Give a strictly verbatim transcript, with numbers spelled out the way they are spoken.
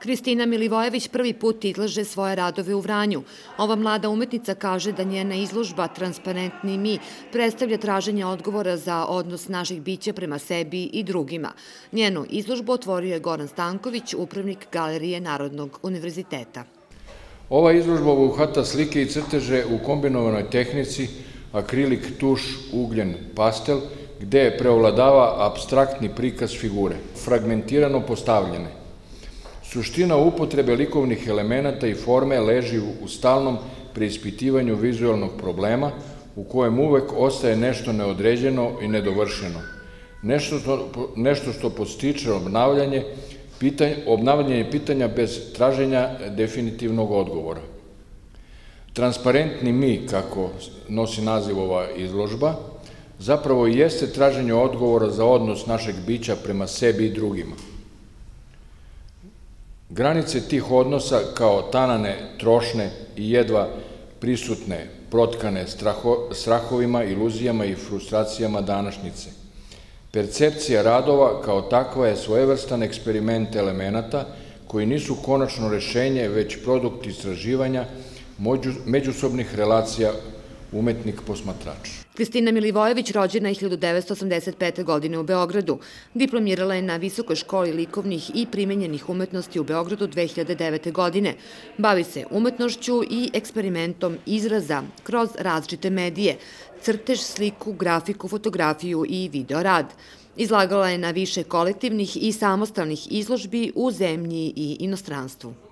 Kristina Milivojević prvi put izlaže svoje radove u Vranju. Ova mlada umetnica kaže da njena izložba Transparentni mi predstavlja traženje odgovora za odnos naših bića prema sebi i drugima. Njenu izložbu otvorio je Goran Stanković, upravnik Galerije Narodnog univerziteta. Ova izložba obuhvata slike i crteže u kombinovanoj tehnici akrilik, tuš, ugljen, pastel, gde preovladava apstraktni prikaz figure, fragmentirano postavljene. Suština upotrebe likovnih elemenata i forme leži u stalnom preispitivanju vizualnog problema u kojem uvek ostaje nešto neodređeno i nedovršeno. Nešto što podstiče obnavljanje, obnavljanje pitanja bez traženja definitivnog odgovora. Transparentni mi, kako nosi naziv ova izložba, zapravo i jeste traženje odgovora za odnos našeg bića prema sebi i drugima. Granice tih odnosa kao tanane, trošne i jedva prisutne, protkane strahovima, iluzijama i frustracijama današnjice. Percepcija radova kao takva je svojevrstan eksperiment elemenata koji nisu konačno rešenje, već produkt istraživanja međusobnih relacija umetnik-posmatrač. Kristina Milivojević rođena je hiljadu devetsto osamdeset pete. godine u Beogradu. Diplomirala je na Visokoj školi likovnih i primenjenih umetnosti u Beogradu dve hiljade devete. godine. Bavi se umetnošću i eksperimentom izraza kroz različite medije, crtež, sliku, grafiku, fotografiju i videorad. Izlagala je na više kolektivnih i samostalnih izložbi u zemlji i inostranstvu.